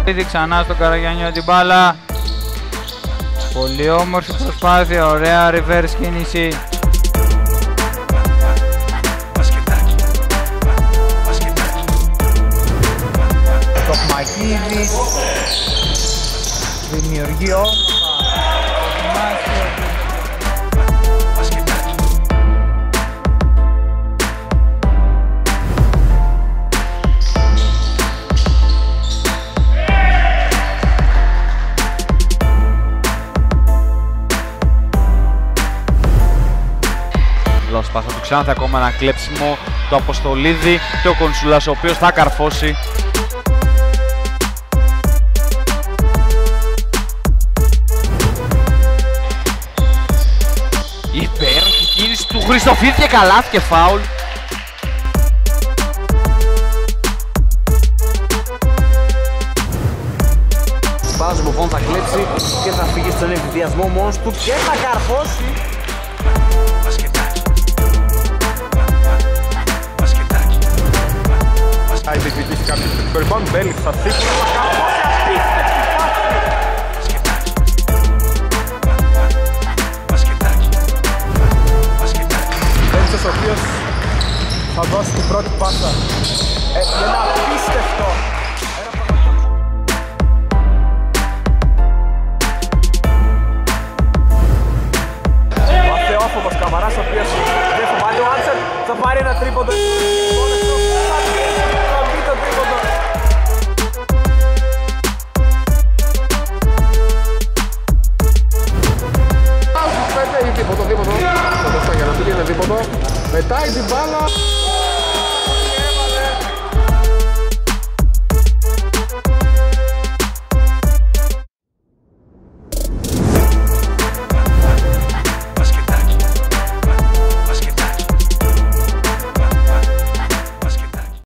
Ήδη ξανά στον Καραγιάννιο την μπάλα. Πολύ όμορφη προσπάθεια, ωραία reverse κίνηση. Τοκμακίδης δημιουργεί όμορφα. Πάσα του Ξάνθη, ακόμα ένα κλέψιμο, το Αποστολίδη και ο Κονσούλας, ο οποίος θα καρφώσει. Υπέροχη κίνηση του Χριστοφίδη και καλάθι και φάουλ. Σπάζο λοιπόν θα κλέψει και θα φύγει στον εκδιασμό μόνος του και θα καρφώσει. Θα διεκδικήσει κάποιος το rebound, μπέλει στα σίγουρα, θα καρφώσει απίστευτη πάση. Μπέλτσος ο οποίος θα δώσει την πρώτη πάσα. Ένα απίστευτο. Ο αθεόφοβος Καμαράς, ο οποίος δεν φοβάται ο Άντσελ, θα πάρει ένα τρίποντο. Δίποτο, θα το για να μην είναι δίποτο. Μετάει την μπάλα.